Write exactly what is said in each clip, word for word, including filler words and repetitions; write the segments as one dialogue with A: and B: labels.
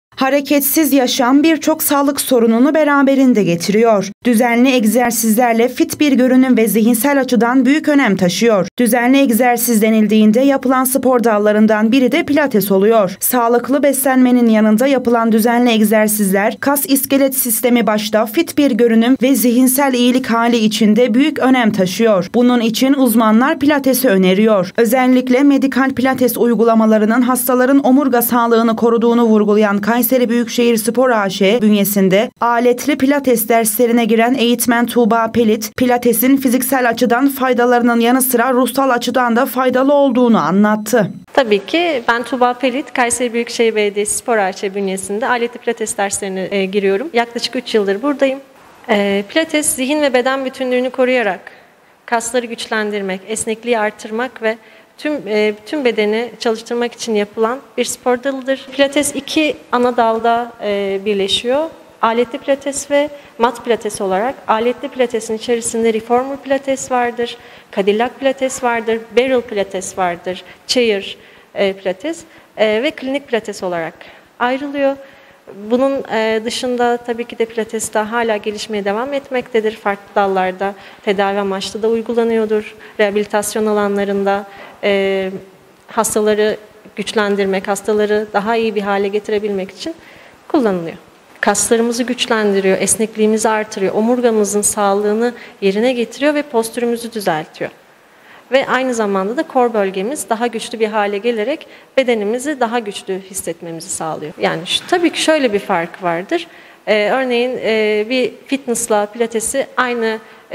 A: Hareketsiz yaşam birçok sağlık sorununu beraberinde getiriyor. Düzenli egzersizlerle fit bir görünüm ve zihinsel açıdan büyük önem taşıyor. Düzenli egzersiz denildiğinde yapılan spor dallarından biri de pilates oluyor. Sağlıklı beslenmenin yanında yapılan düzenli egzersizler, kas iskelet sistemi başta fit bir görünüm ve zihinsel iyilik hali içinde büyük önem taşıyor. Bunun için uzmanlar pilatesi öneriyor. Özellikle medikal pilates uygulamalarının hastaların omurga sağlığını koruduğunu vurgulayan Kayseri Büyükşehir Spor A Ş bünyesinde aletli pilates derslerine giren eğitmen Tuğba Pelit, pilatesin fiziksel açıdan faydalarının yanı sıra ruhsal açıdan da faydalı olduğunu anlattı.
B: Tabii ki ben Tuğba Pelit, Kayseri Büyükşehir Belediyesi Spor A Ş bünyesinde aletli pilates derslerine e, giriyorum. Yaklaşık üç yıldır buradayım. E, pilates zihin ve beden bütünlüğünü koruyarak kasları güçlendirmek, esnekliği artırmak ve Tüm, e, tüm bedeni çalıştırmak için yapılan bir spor dalıdır. Pilates iki ana dalda e, birleşiyor. Aletli pilates ve mat pilates olarak. Aletli pilatesin içerisinde reformer pilates vardır, Cadillac pilates vardır, barrel pilates vardır, chair e, pilates e, ve klinik pilates olarak ayrılıyor. Bunun dışında tabii ki de pilates de hala gelişmeye devam etmektedir. Farklı dallarda tedavi amaçlı da uygulanıyordur. Rehabilitasyon alanlarında e, hastaları güçlendirmek, hastaları daha iyi bir hale getirebilmek için kullanılıyor. Kaslarımızı güçlendiriyor, esnekliğimizi artırıyor, omurgamızın sağlığını yerine getiriyor ve postürümüzü düzeltiyor. Ve aynı zamanda da kor bölgemiz daha güçlü bir hale gelerek bedenimizi daha güçlü hissetmemizi sağlıyor. Yani şu, tabii ki şöyle bir fark vardır. Ee, örneğin e, bir fitnessla pilatesi aynı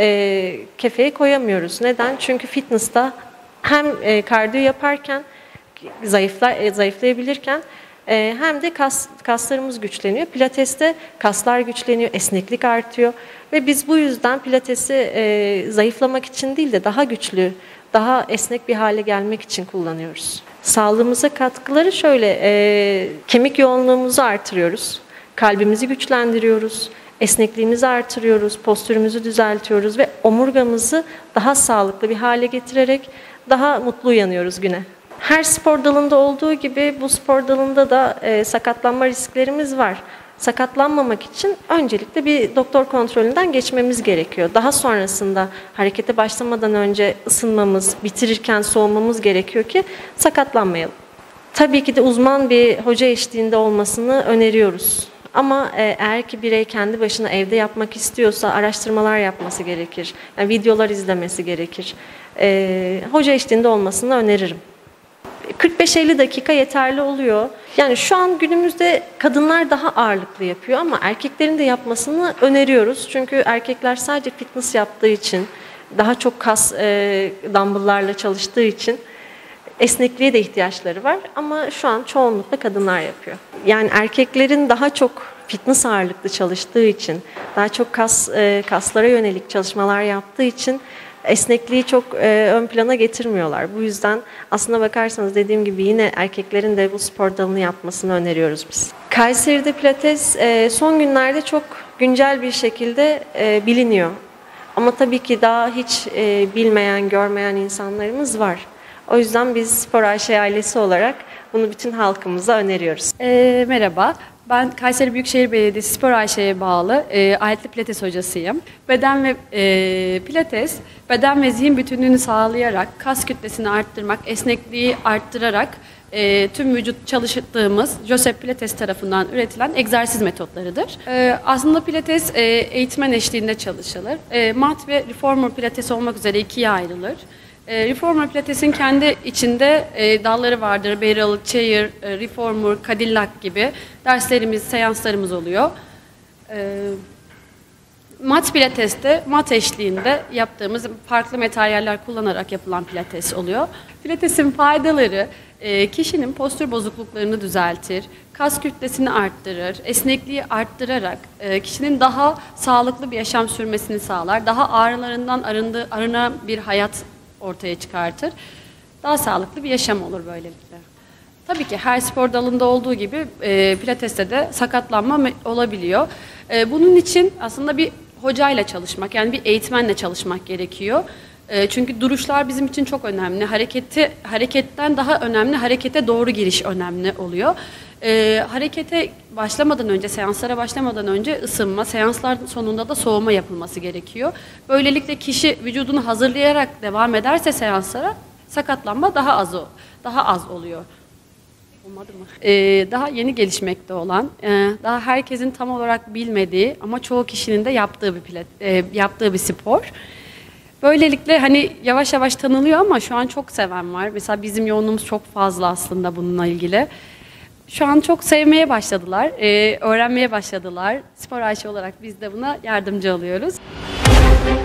B: e, kefeye koyamıyoruz. Neden? Çünkü fitness'ta hem e, kardiyo yaparken, zayıfla, e, zayıflayabilirken e, hem de kas, kaslarımız güçleniyor. Pilateste kaslar güçleniyor, esneklik artıyor. Ve biz bu yüzden pilatesi e, zayıflamak için değil de daha güçlü, daha esnek bir hale gelmek için kullanıyoruz. Sağlığımıza katkıları şöyle, e, kemik yoğunluğumuzu artırıyoruz, kalbimizi güçlendiriyoruz, esnekliğimizi artırıyoruz, postürümüzü düzeltiyoruz ve omurgamızı daha sağlıklı bir hale getirerek daha mutlu uyanıyoruz güne. Her spor dalında olduğu gibi bu spor dalında da e, sakatlanma risklerimiz var. Sakatlanmamak için öncelikle bir doktor kontrolünden geçmemiz gerekiyor. Daha sonrasında harekete başlamadan önce ısınmamız, bitirirken soğumamız gerekiyor ki sakatlanmayalım. Tabii ki de uzman bir hoca eşliğinde olmasını öneriyoruz. Ama eğer ki birey kendi başına evde yapmak istiyorsa araştırmalar yapması gerekir. Yani videolar izlemesi gerekir. E, hoca eşliğinde olmasını öneririm. kırk beş elli dakika yeterli oluyor. Yani şu an günümüzde kadınlar daha ağırlıklı yapıyor ama erkeklerin de yapmasını öneriyoruz. Çünkü erkekler sadece fitness yaptığı için, daha çok kas e, dumbbell'larla çalıştığı için esnekliğe de ihtiyaçları var. Ama şu an çoğunlukla kadınlar yapıyor. Yani erkeklerin daha çok fitness ağırlıklı çalıştığı için, daha çok kas e, kaslara yönelik çalışmalar yaptığı için esnekliği çok e, ön plana getirmiyorlar. Bu yüzden aslına bakarsanız dediğim gibi yine erkeklerin de bu spor dalını yapmasını öneriyoruz biz. Kayseri'de pilates e, son günlerde çok güncel bir şekilde e, biliniyor. Ama tabii ki daha hiç e, bilmeyen, görmeyen insanlarımız var. O yüzden biz Spor A Ş ailesi olarak bunu bütün halkımıza öneriyoruz.
C: E, merhaba. Ben Kayseri Büyükşehir Belediyesi Spor A Ş'ye bağlı e, aletli pilates hocasıyım. Beden ve e, pilates, beden ve zihin bütünlüğünü sağlayarak, kas kütlesini arttırmak, esnekliği arttırarak e, tüm vücut çalıştığımız Joseph Pilates tarafından üretilen egzersiz metotlarıdır. E, aslında pilates e, eğitmen eşliğinde çalışılır. E, mat ve reformer pilates olmak üzere ikiye ayrılır. E, reformer pilatesin kendi içinde e, dalları vardır. Barrel, chair, e, reformer, Cadillac gibi derslerimiz, seanslarımız oluyor. E, mat pilateste, mat eşliğinde yaptığımız farklı materyaller kullanarak yapılan pilates oluyor. Pilatesin faydaları e, kişinin postür bozukluklarını düzeltir, kas kütlesini arttırır, esnekliği arttırarak e, kişinin daha sağlıklı bir yaşam sürmesini sağlar, daha ağrılarından arındığı, arınan bir hayat ortaya çıkartır. Daha sağlıklı bir yaşam olur böylelikle. Tabii ki her spor dalında olduğu gibi e, pilateste de sakatlanma olabiliyor. E, bunun için aslında bir hocayla çalışmak, yani bir eğitmenle çalışmak gerekiyor. E, çünkü duruşlar bizim için çok önemli. Hareketi hareketten daha önemli, harekete doğru giriş önemli oluyor. E, harekete başlamadan önce, seanslara başlamadan önce ısınma, seanslar sonunda da soğuma yapılması gerekiyor. Böylelikle kişi vücudunu hazırlayarak devam ederse seanslara sakatlanma daha az o, daha az oluyor. Olmadı mı? Ee, daha yeni gelişmekte olan, e, daha herkesin tam olarak bilmediği ama çoğu kişinin de yaptığı bir plat, e, yaptığı bir spor. Böylelikle hani yavaş yavaş tanınıyor ama şu an çok seven var. Mesela bizim yoğunluğumuz çok fazla aslında bununla ilgili. Şu an çok sevmeye başladılar, e, öğrenmeye başladılar. Spor Ayşe olarak biz de buna yardımcı oluyoruz.